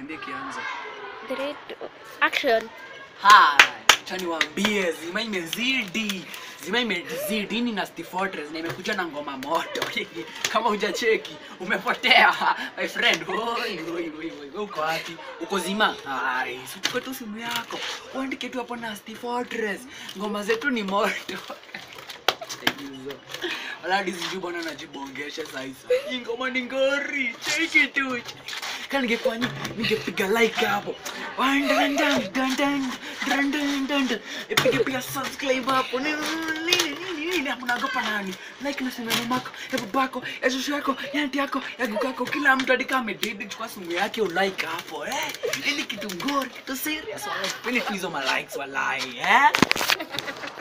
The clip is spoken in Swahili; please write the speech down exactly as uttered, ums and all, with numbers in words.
Niambie kianza. three, action. Hai, acha niwaambie zima imezidi. Zima imezidi ni Nasty Fortress na imekuja na ngoma moto. Kama hujacheki, umepotea. My friend, oi oi oi oi. Uko wapi? Uko zima? Hai, chukua tu simu yako. Uandike tu hapo Nasty Fortress. Ngoma zetu ni moto. Wala diziju bwana najibongesha sasa. Hii ngoma ni ngori. Cheki tu. Kan ningekuwa ningepiga like hapo. Dan dan dan dan dan dan dan. Ipige pia subscribe hapo. Nini nini hapo nagopa nani? Like na sema mamako, ya babako, ya shosho yako, ya auntie yako, ya gugu yako, kila mtu hadi kama didi chukua simu yake ulike hapo eh. Ili kitu ngori, kitu serious. Wala pili tu hizo ma likes walai eh.